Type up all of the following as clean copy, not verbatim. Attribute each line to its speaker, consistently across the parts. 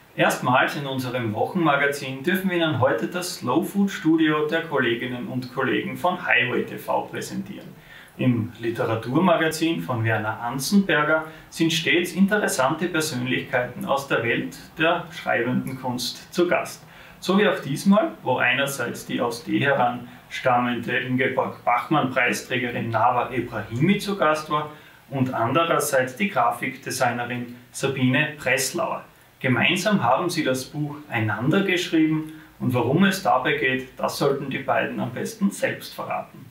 Speaker 1: Erstmals in unserem Wochenmagazin dürfen wir Ihnen heute das Slow Food Studio der Kolleginnen und Kollegen von Highway TV präsentieren. Im Literaturmagazin von Werner Anzenberger sind stets interessante Persönlichkeiten aus der Welt der schreibenden Kunst zu Gast. So wie auch diesmal, wo einerseits die aus Teheran stammende Ingeborg-Bachmann-Preisträgerin Nawa Ebrahimi zu Gast war und andererseits die Grafikdesignerin Sabine Breslauer. Gemeinsam haben sie das Buch Einander geschrieben und worum es dabei geht, das sollten die beiden am besten selbst verraten.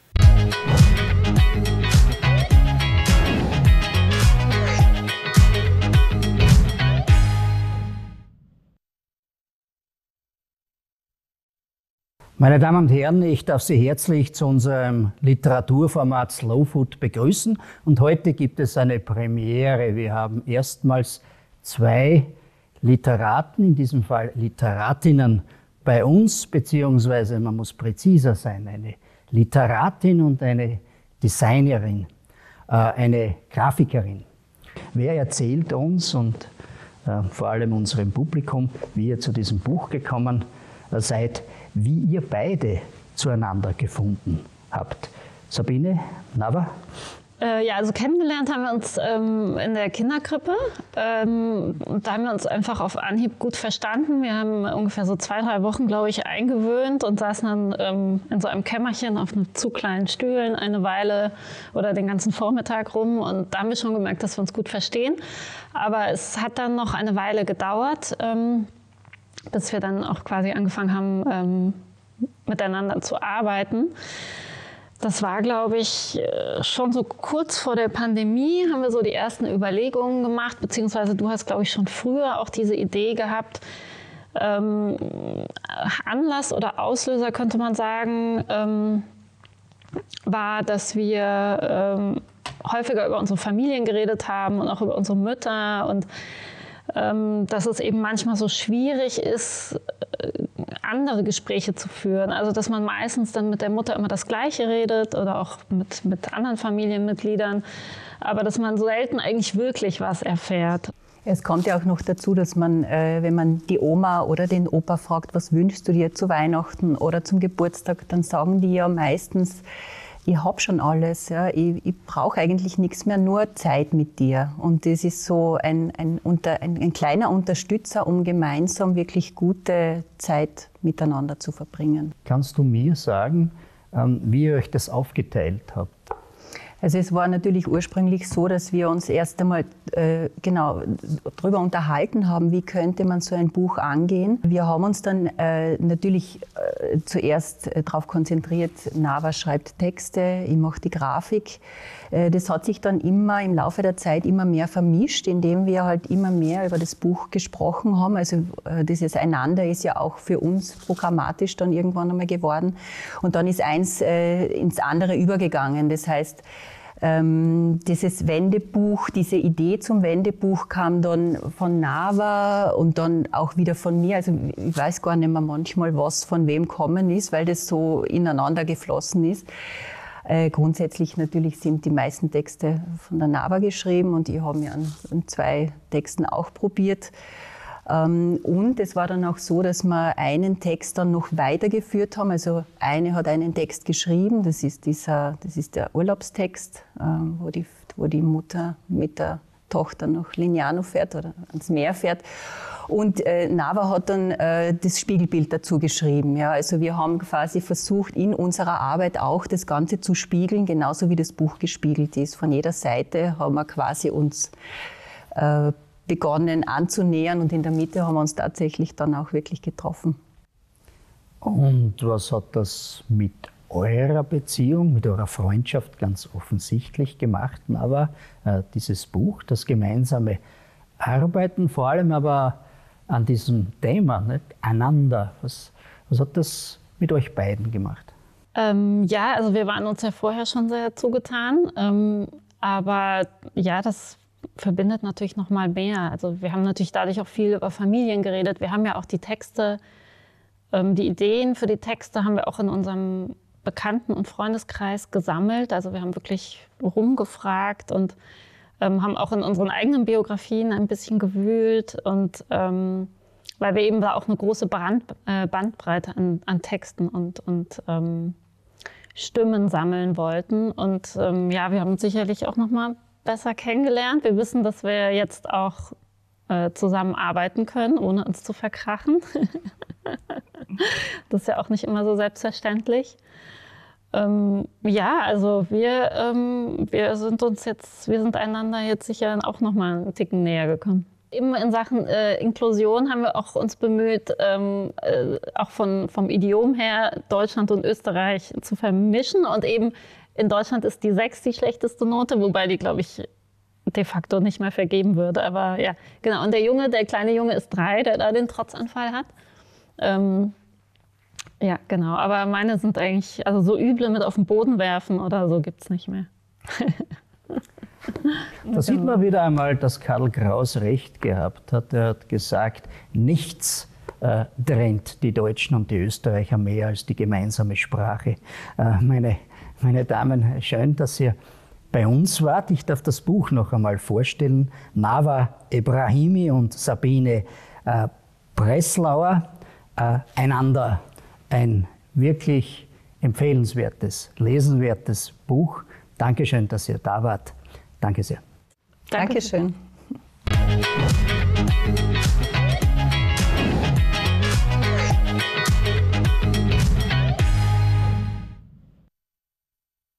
Speaker 2: Meine Damen und Herren, ich darf Sie herzlich zu unserem Literaturformat Slow Food begrüßen. Und heute gibt es eine Premiere. Wir haben erstmals zwei Literaten, in diesem Fall Literatinnen, bei uns, beziehungsweise man muss präziser sein, eine Literatin und eine Designerin, eine Grafikerin. Wer erzählt uns und vor allem unserem Publikum, wie ihr zu diesem Buch gekommen seid, wie ihr beide zueinander gefunden habt? Sabine, Nawa?
Speaker 3: Ja, also kennengelernt haben wir uns in der Kinderkrippe. Und da haben wir uns einfach auf Anhieb gut verstanden. Wir haben ungefähr so 2-3 Wochen, glaube ich, eingewöhnt und saßen dann in so einem Kämmerchen auf zu kleinen Stühlen eine Weile oder den ganzen Vormittag rum. Und da haben wir schon gemerkt, dass wir uns gut verstehen. Aber es hat dann noch eine Weile gedauert, bis wir dann auch quasi angefangen haben, miteinander zu arbeiten. Das war, glaube ich, schon so kurz vor der Pandemie haben wir so die ersten Überlegungen gemacht, beziehungsweise du hast, glaube ich, schon früher auch diese Idee gehabt. Anlass oder Auslöser, könnte man sagen, war, dass wir häufiger über unsere Familien geredet haben und auch über unsere Mütter und dass es eben manchmal so schwierig ist, andere Gespräche zu führen. Also dass man meistens dann mit der Mutter immer das Gleiche redet oder auch mit anderen Familienmitgliedern, aber dass man selten eigentlich wirklich was erfährt.
Speaker 4: Es kommt ja auch noch dazu, dass man, wenn man die Oma oder den Opa fragt, was wünschst du dir zu Weihnachten oder zum Geburtstag, dann sagen die ja meistens, ich habe schon alles, ja. Ich brauche eigentlich nichts mehr, nur Zeit mit dir. Und das ist so ein kleiner Unterstützer, um gemeinsam wirklich gute Zeit miteinander zu verbringen.
Speaker 2: Kannst du mir sagen, wie ihr euch das aufgeteilt habt?
Speaker 4: Also es war natürlich ursprünglich so, dass wir uns erst einmal darüber unterhalten haben, wie könnte man so ein Buch angehen. Wir haben uns dann natürlich zuerst darauf konzentriert, Nawa schreibt Texte, ich mache die Grafik. Das hat sich dann immer im Laufe der Zeit immer mehr vermischt, indem wir halt immer mehr über das Buch gesprochen haben. Also dieses Einander ist ja auch für uns programmatisch dann irgendwann einmal geworden. Und dann ist eins ins andere übergegangen. Das heißt, dieses Wendebuch, diese Idee zum Wendebuch kam dann von Nawa und dann auch wieder von mir. Also ich weiß gar nicht mehr manchmal, was von wem kommen ist, weil das so ineinander geflossen ist. Grundsätzlich natürlich sind die meisten Texte von der Nawa geschrieben und ich habe mir an 2 Texten auch probiert. Und es war dann auch so, dass wir einen Text dann noch weitergeführt haben. Also eine hat einen Text geschrieben, das ist der Urlaubstext, wo die Mutter mit der Tochter nach Lignano fährt oder ans Meer fährt. Und Nawa hat dann das Spiegelbild dazu geschrieben. Ja. Also wir haben quasi versucht, in unserer Arbeit auch das Ganze zu spiegeln, genauso wie das Buch gespiegelt ist. Von jeder Seite haben wir quasi uns begonnen anzunähern und in der Mitte haben wir uns tatsächlich dann auch wirklich getroffen.
Speaker 2: Und was hat das mit eurer Beziehung, mit eurer Freundschaft ganz offensichtlich gemacht? Aber dieses Buch, das gemeinsame Arbeiten, vor allem aber an diesem Thema, nicht? Einander, was hat das mit euch beiden gemacht?
Speaker 3: Ja, also wir waren uns ja vorher schon sehr zugetan, aber ja, das verbindet natürlich noch mal mehr. Also wir haben natürlich dadurch auch viel über Familien geredet. Wir haben ja auch die Texte, die Ideen für die Texte haben wir auch in unserem Bekannten- und Freundeskreis gesammelt. Also wir haben wirklich rumgefragt und haben auch in unseren eigenen Biografien ein bisschen gewühlt und weil wir eben da auch eine große Bandbreite an Texten und Stimmen sammeln wollten. Und ja, wir haben uns sicherlich auch noch mal besser kennengelernt. Wir wissen, dass wir jetzt auch zusammenarbeiten können, ohne uns zu verkrachen. Das ist ja auch nicht immer so selbstverständlich. Ja, also wir sind einander jetzt sicher auch noch mal einen Ticken näher gekommen. Eben in Sachen Inklusion haben wir auch uns bemüht, auch vom Idiom her Deutschland und Österreich zu vermischen. Und eben in Deutschland ist die 6 die schlechteste Note, wobei die, glaube ich, de facto nicht mehr vergeben würde. Aber ja, genau. Und der kleine Junge ist 3, der da den Trotzanfall hat. Ja, genau. Aber meine sind eigentlich, also so üble mit auf den Boden werfen oder so gibt es nicht mehr.
Speaker 2: Da sieht man wieder einmal, dass Karl Kraus recht gehabt hat. Er hat gesagt, nichts trennt die Deutschen und die Österreicher mehr als die gemeinsame Sprache. Meine Damen, schön, dass ihr bei uns wart. Ich darf das Buch noch einmal vorstellen. Nawa Ebrahimi und Sabine Breslauer, Einander. Ein wirklich empfehlenswertes, lesenswertes Buch. Dankeschön, dass ihr da wart. Danke sehr.
Speaker 4: Dankeschön.